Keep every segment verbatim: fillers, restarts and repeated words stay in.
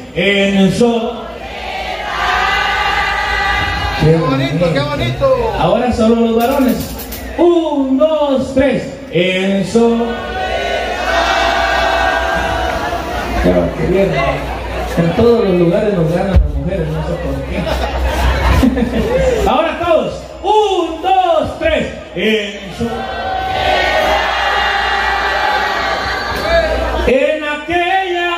En soledad. Qué bonito, qué bonito. Ahora solo los varones. Un, dos, tres. En soledad. Claro, qué bien. En todos los lugares nos ganan las mujeres, no sé por qué. Ahora todos. Un, dos, tres. En soledad. En aquella.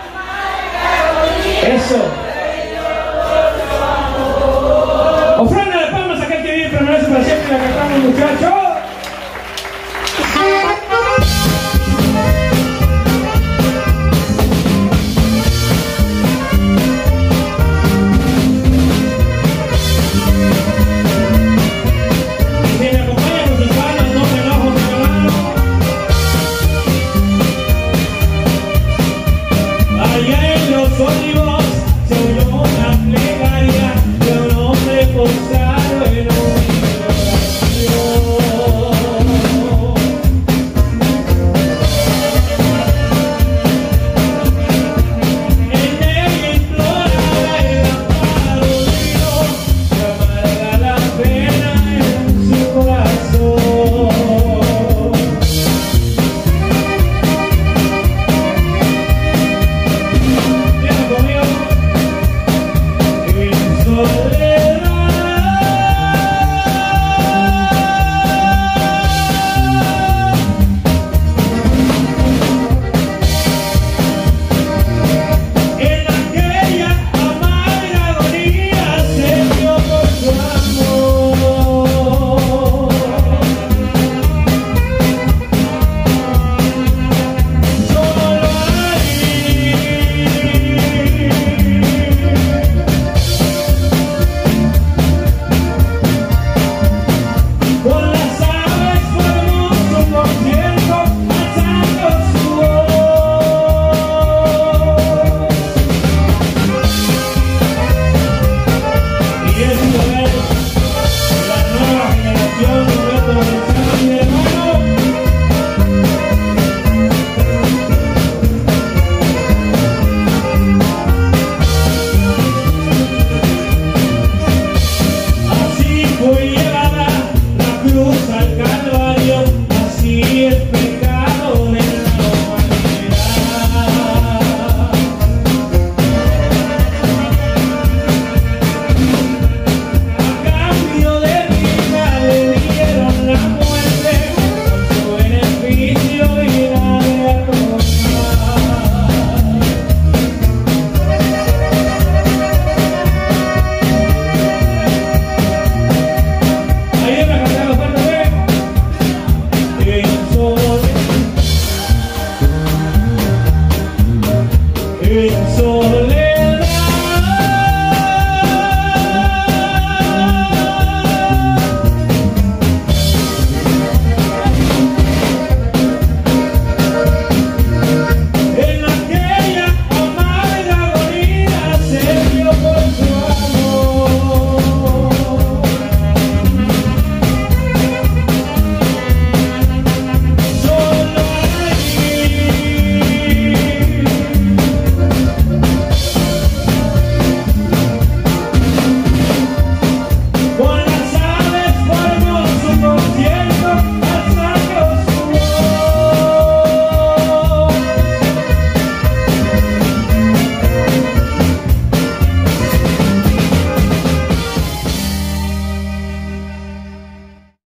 Eso. Ofrenda de palmas a aquel que vive, permanece para siempre. La cantamos, muchachos. Olivos, se oyó una plegaria de un hombre postrado en un en ella imploraba el amparo de Dios, que amarga la pena en su corazón. So